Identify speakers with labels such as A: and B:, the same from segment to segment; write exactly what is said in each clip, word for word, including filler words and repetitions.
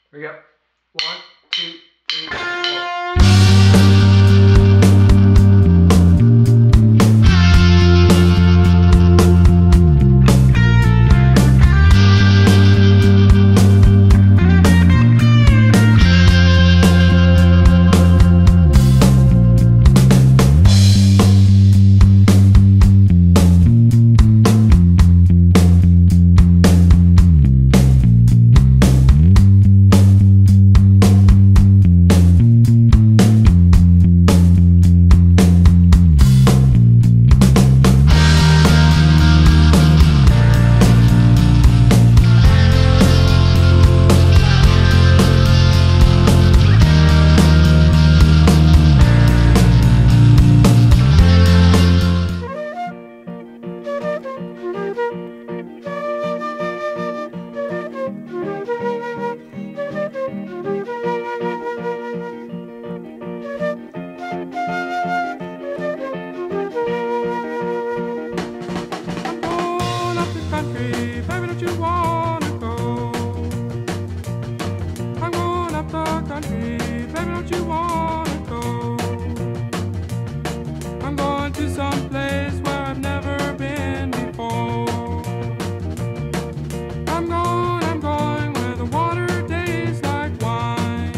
A: Here we go. One, two, three, four.
B: Baby, don't you wanna go? I'm going up the country, baby, don't you wanna go? I'm going to some place where I've never been before. I'm going, I'm going where the water tastes like wine.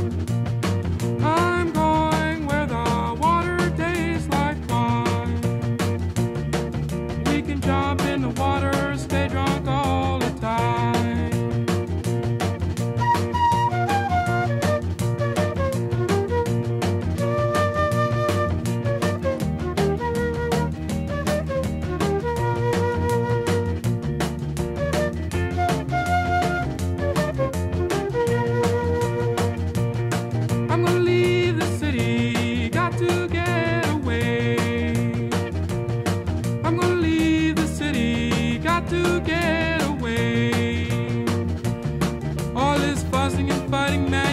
B: I'm going where the water tastes like wine. We can jump in the water, stay drunk all the time. I'm gonna leave the city, got to get away. I'm gonna leave the city, got to get away. All this fussing and fighting, man.